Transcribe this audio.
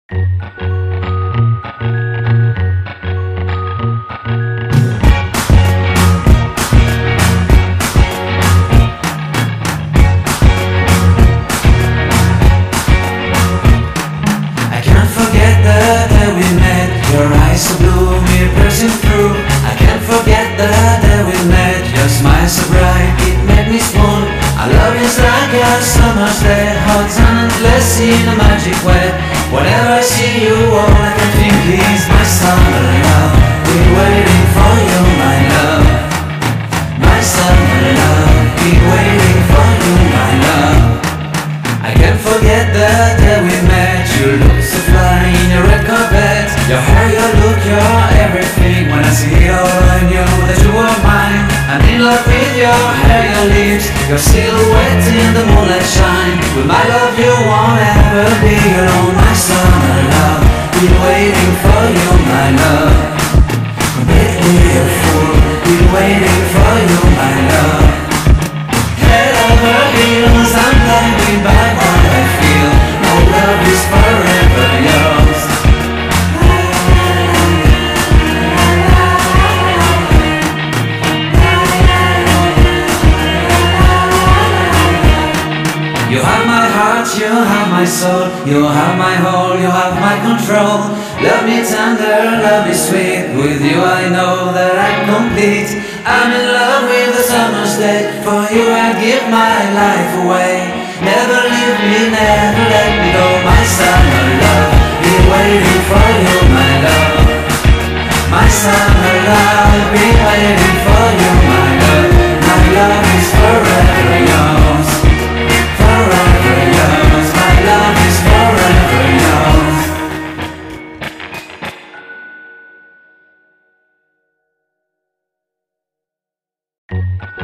Your eyes so blue, me piercing through. I can't forget the day we met. Your smile so bright, it made me swoon. Our love is like a summer's day, hot and endless in a magic way. Whenever I see you, all I can think is my summer love. Been waiting for you, my love. My summer love. Been waiting for you, my love. I can't forget the day we met. You look so fly in your red carpet. Your hair, your look, your everything. When I see it all, I knew that you were mine. I'm in love with your hair, your lips, your silhouette in the moonlight shine. With my love you won't ever be alone. My summer love, been waiting for you, my love. Completely a fool, been waiting for you, my love. Head over heels, I'm blinded by what I feel. My love is forever yours. You have my heart, you have my soul, you have my whole, you have my control. Love me tender, love me sweet, with you I know that I'm complete. I'm in love with the summer's day, for you I'd give my life away. Never leave me, never let me go, my summer love. Been waiting for you, my love. My summer love, been waiting for you, my love. My love is forever yours. Forever yours, my love is forever yours.